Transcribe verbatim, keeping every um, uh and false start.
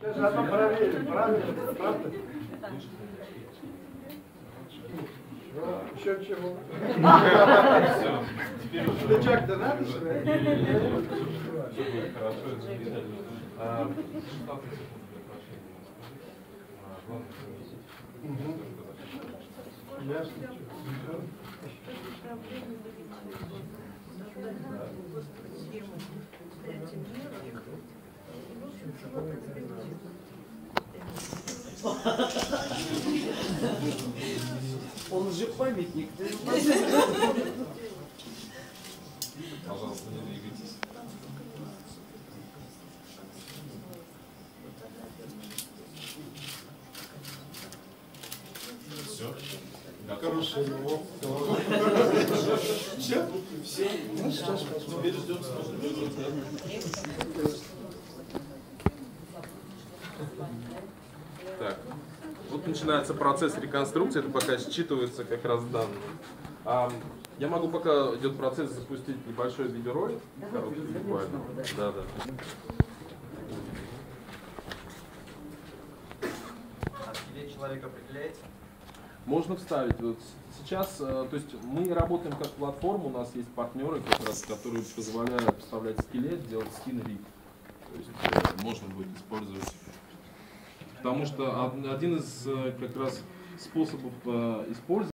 Заодно проверим, правильно, правда? Еще чего? Рычаг-то надо, что ли? Все будет хорошо, это замечательно. Ясно. Он же памятник. Пожалуйста, не двигайтесь. Все. Хорошо. Все? Все. Ну, сейчас посмотрим. Так, вот начинается процесс реконструкции, это пока считывается как раз данные. А, я могу, пока идет процесс, запустить небольшой видеоролик, короткий буквально. Да, да. Где человек определяется? Можно вставить. Вот сейчас, то есть мы работаем как платформа, у нас есть партнеры, как раз, которые позволяют вставлять скелет, делать скин-риг. То есть можно будет использовать. Потому что один из как раз способов использования